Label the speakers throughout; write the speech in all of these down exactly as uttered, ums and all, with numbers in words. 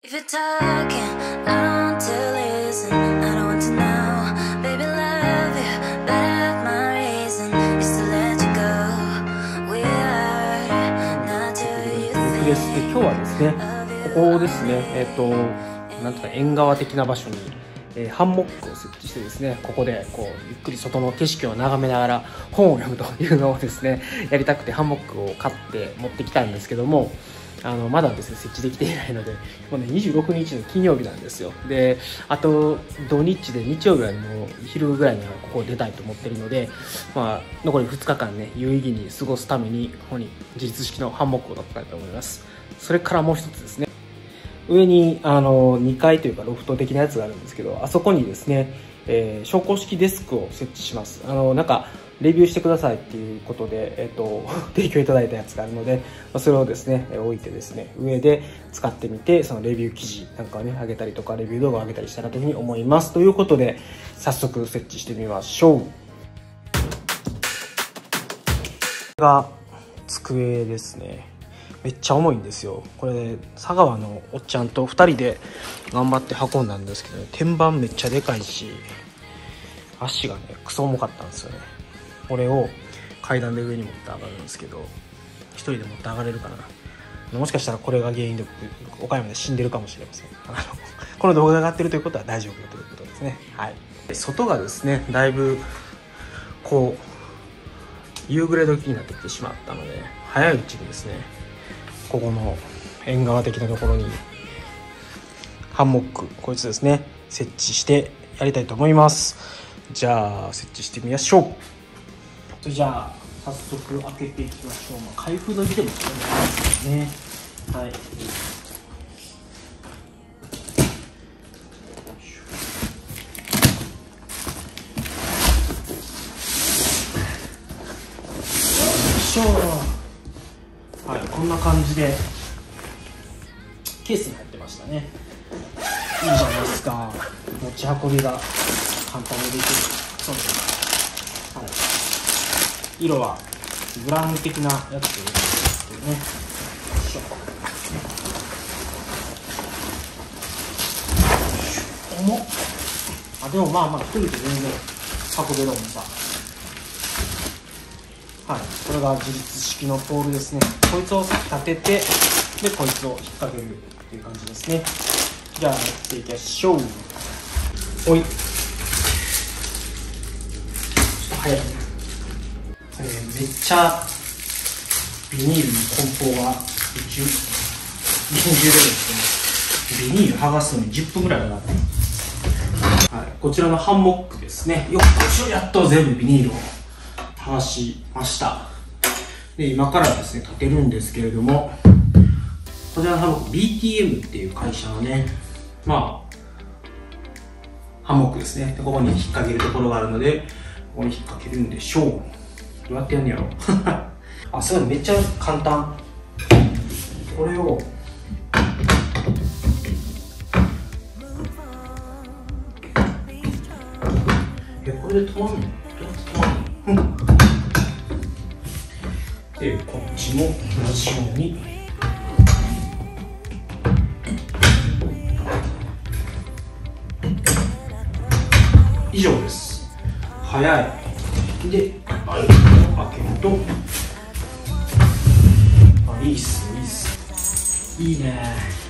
Speaker 1: If you're talking, I don't want to listen. I don't want to know. Baby, love you, but I have my reason is to let you go. We are not who you think.
Speaker 2: です。で、今日はですね、ここですね、えっと、なんとか縁側的な場所に、えー、ハンモックを設置してですね、ここでこうゆっくり外の景色を眺めながら本を読むというのをですね、やりたくてハンモックを買って持ってきたんですけども、あのまだですね設置できていないので、もうねにじゅうろくにちの金曜日なんですよ。で、あと土日で日曜日はもう昼ぐらいにはここを出たいと思ってるので、まあ残りふつかかんね有意義に過ごすためにここに自立式のハンモックを乗っけたいと思います。それからもう一つですね、上にあのにかいというかロフト的なやつがあるんですけど、あそこにですね、えー、昇降式デスクを設置します。あのなんかレビューしてくださいっていうことで、えっと、提供いただいたやつがあるので、それをですね置いてですね、上で使ってみて、そのレビュー記事なんかをね上げたりとか、レビュー動画を上げたりしたらというふうに思います。ということで早速設置してみましょう。これが机ですね。めっちゃ重いんですよ。これ佐川のおっちゃんとふたりで頑張って運んだんですけど、ね、天板めっちゃでかいし、足がねクソ重かったんですよね。これを階段で上に持って上がるんですけど、一人で持って上がれるかな。もしかしたらこれが原因で岡山で死んでるかもしれません。あのこの動画が上がってるということは大丈夫ということですね。はい。外がですねだいぶこう夕暮れ時になってきてしまったので、早いうちにですねここの縁側的なところにハンモックこいつですね設置してやりたいと思います。じゃあ設置してみましょう。じゃあ早速開けていきましょう。まあ、開封の儀でもいいですね。はい。はい、こんな感じでケースに入ってましたね。いいじゃないですか。持ち運びが簡単にできる。そうです、はい、色はブラウン的なやつですけどね。重っ。あ、でもまあまあ一人で全然運べる重さ。はい、これが自立式のポールですね。こいつを立てて、でこいつを引っ掛けるっていう感じですね。じゃあやっていきましょう。おい、ちょっと早いね。えー、めっちゃビニールの梱包が厳重でですね、ビニール剥がすのにじゅっぷんぐらいかかって、はい、こちらのハンモックですね。よっしょ、やっと全部ビニールを剥がしました。で今からですね立てるんですけれども、こちらのハンモック ビーティーエム っていう会社のね、まあハンモックですね。でここに引っ掛けるところがあるので、ここに引っ掛けるんでしょう。どうやってやんねやろあ、すごい、めっちゃ簡単。これをえこれで止まんの？どうやって止まんの？でこっちも同じように以上です。早い。で、開けると、あ、いいっす、いいっす。いいね。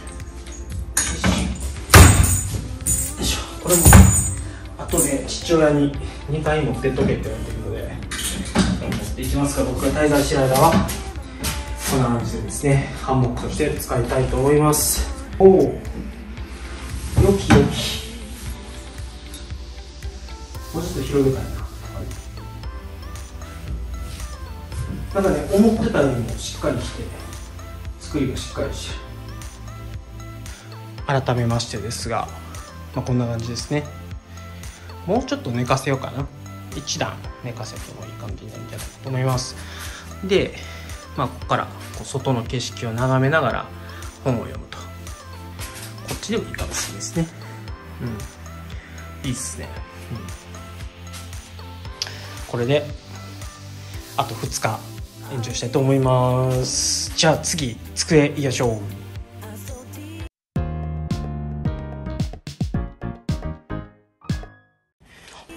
Speaker 2: よいしょ。これも後で父親ににかい持ってっとけって言われてるので、持っていきますが、僕が滞在してる間はこんな感じでですね、ハンモックとして使いたいと思います。おお、よきよき。もうちょっと広げたいな。なんかね、思ってたよりもしっかりして、作りがしっかりしてる。改めましてですが、まあ、こんな感じですね。もうちょっと寝かせようかな。一段寝かせてもいい感じになるんじゃないかと思います。で、まあ、ここからこう外の景色を眺めながら本を読むと。こっちでもいいかもしれないですね。うん。いいっすね。うん、これで、あとふつかエンジョイしたいと思います。じゃあ次、机いきましょう。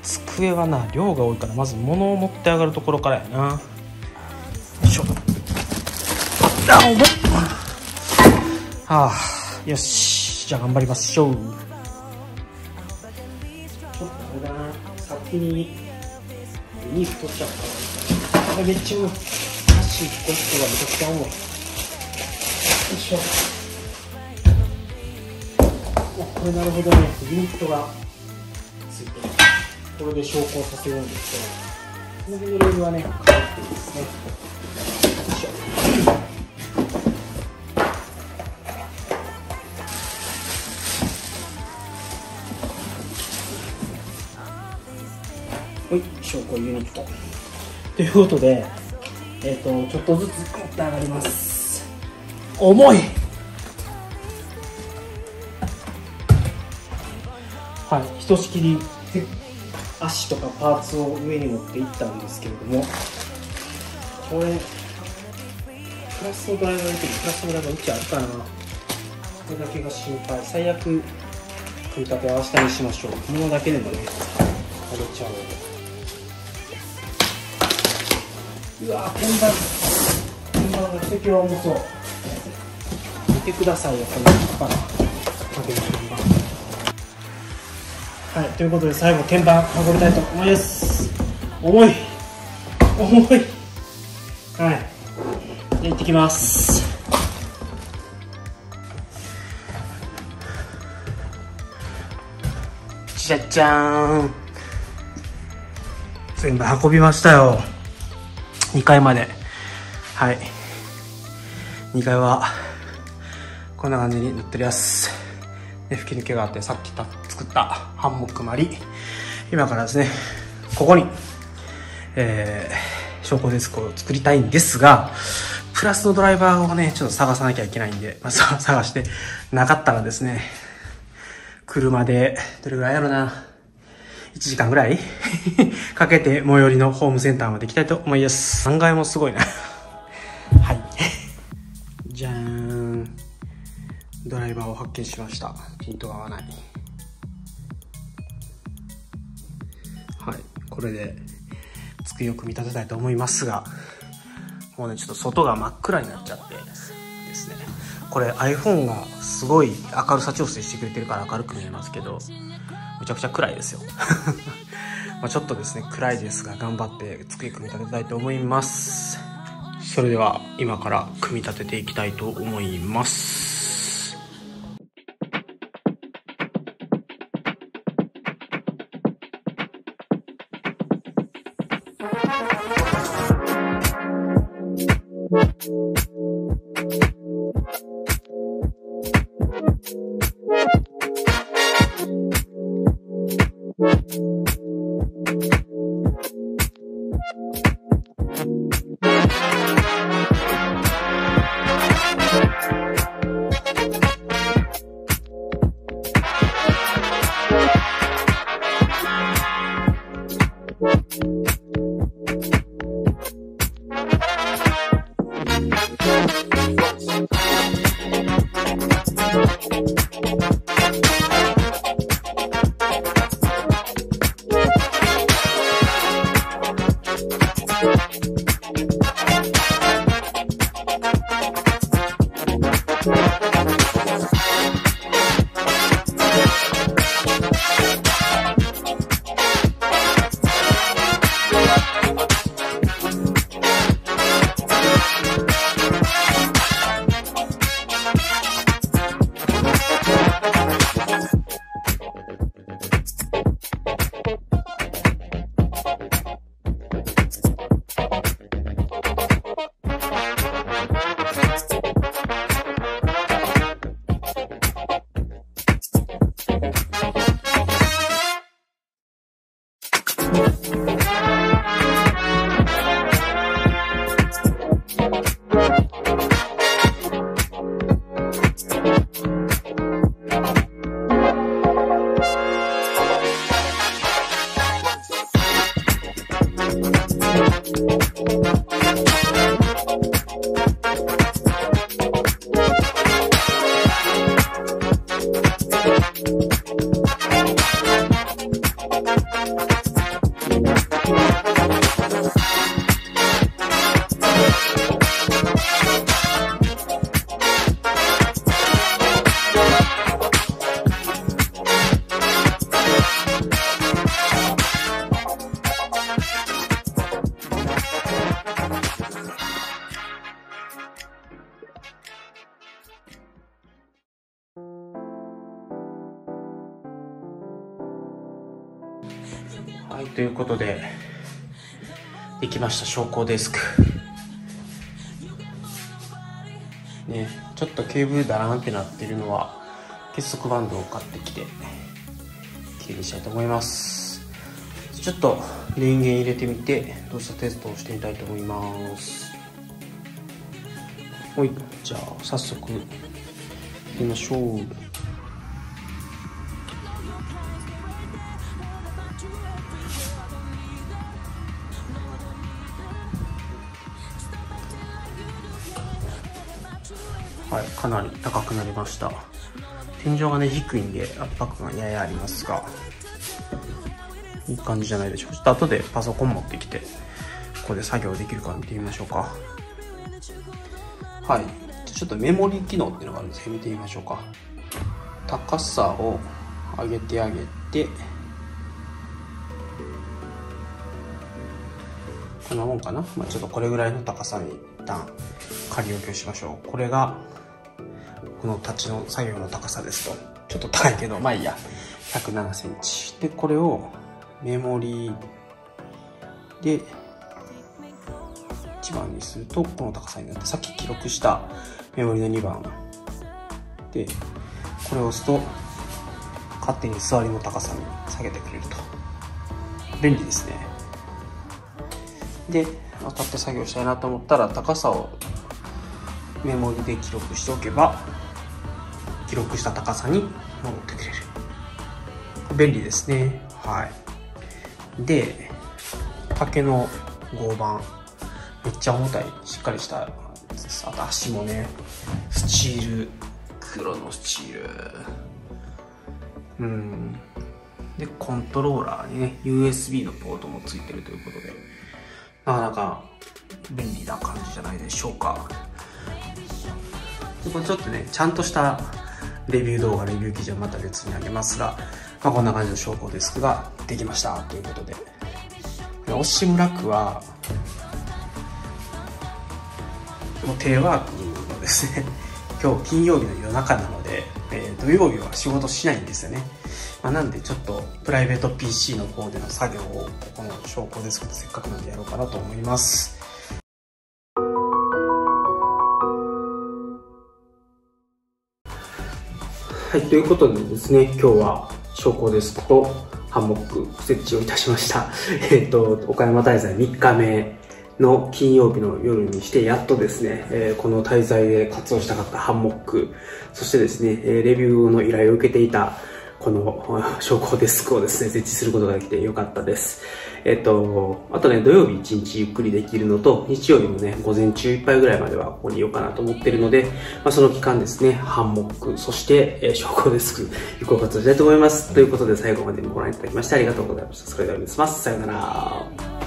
Speaker 2: 机はな量が多いから、まず物を持って上がるところからやな。よいしょ。あっ、重い。はあ、よし、じゃあ頑張りましょう。ちょっとあれだな、先にリーフ取っちゃったから、あれめっちゃ重い。足一個一個がめちゃくちゃ重い。よいしょ。お、これなるほどね、ユニットがついてる。これで昇降させるんですけど、このレールはね、軽くていいですね。よいしょ。はい、昇降ユニット。ということで、えっと、ちょっとずつ持って上がります。重い。はい、ひとしきり足とかパーツを上に持っていったんですけれども、これプラスのドライバー入れてる。プラスのドライバーうちあるかな。これだけが心配。最悪組み立ては明日にしましょう。物だけでもねあげちゃおう。うわー、鍵盤鍵盤が奇跡は重そう。見てくださいよ、この立派なかける鍵盤。はい、ということで最後鍵盤運びたいと思います。重い重い。はい、じゃあ行ってきます。じゃじゃーん、全部運びましたよ、にかいまで。はい、にかいはこんな感じになっております。で、吹き抜けがあって、さっきた作ったハンモックもあり、今からですねここに、えー、昇降デスクを作りたいんですが、プラスのドライバーをねちょっと探さなきゃいけないんで、まあ、探してなかったらですね、車でどれぐらいやろな、いちじかんぐらいかけて最寄りのホームセンターまで行きたいと思います。さんがいもすごいなはいじゃーん、ドライバーを発見しました。ピントが合わない。はい、これで机を組み立てたいと思いますが、もうねちょっと外が真っ暗になっちゃってですね、これ iPhone がすごい明るさ調整してくれてるから明るく見えますけど、めちゃくちゃ暗いですよまあちょっとですね暗いですが、頑張って机組み立てたいと思います。それでは今から組み立てていきたいと思います。 はい、ということで、できました、昇降デスク。ね、ちょっとケーブルだらんってなってるのは、結束バンドを買ってきて、きれいにしたいと思います。ちょっと電源入れてみて、動作テストをしてみたいと思います。はい、じゃあ、早速、やってみましょう。はい、かなり高くなりました。天井がね、低いんで圧迫感ややありますが、いい感じじゃないでしょうか。ちょっと後でパソコン持ってきて、ここで作業できるか見てみましょうか。はい、ちょっとメモリ機能っていうのがあるんですけど、見てみましょうか。高さを上げてあげて、こんなもんかな。まあ、ちょっとこれぐらいの高さに一旦仮置きをしましょう。これがこのタッチの作業の高さですと。ちょっと高いけど、まあいいや。ひゃくななセンチ。で、これをメモリでいちばんにすると、この高さになって、さっき記録したメモリのにばんで、これを押すと、勝手に座りの高さに下げてくれると。便利ですね。で、当たって作業したいなと思ったら、高さをメモリで記録しておけば、記録した高さに戻ってくれる。便利ですね。はい。で、竹の合板。めっちゃ重たい。しっかりした。あと足もね、スチール。黒のスチール。うん。で、コントローラーにね、ユーエスビー のポートもついてるということで、なかなか便利な感じじゃないでしょうか。でこれちょっとね、ちゃんとしたレビュー動画、レビュー記事をまた別にあげますが、まあ、こんな感じの昇降デスクができましたということで。オシムラックは、もうテレワークのですね、今日金曜日の夜中なので、えー、土曜日は仕事しないんですよね。まあ、なんでちょっとプライベート ピーシー の方での作業をこの昇降デスクでせっかくなんでやろうかなと思います。はい、ということでですね、今日は昇降デスクとハンモック設置をいたしました。えっと、岡山滞在みっかめの金曜日の夜にして、やっとですね、えー、この滞在で活用したかったハンモック、そしてですね、レビューの依頼を受けていたこの昇降デスクをですね、設置することができてよかったです。えっと、あとね、土曜日一日ゆっくりできるのと、日曜日もね、午前中いっぱいぐらいまではここにいようかなと思ってるので、まあ、その期間ですね、ハンモック、そして、えー、昇降デスク、有効活用したいと思います。ということで、最後までご覧いただきましてありがとうございました。それではお願いします。さようなら。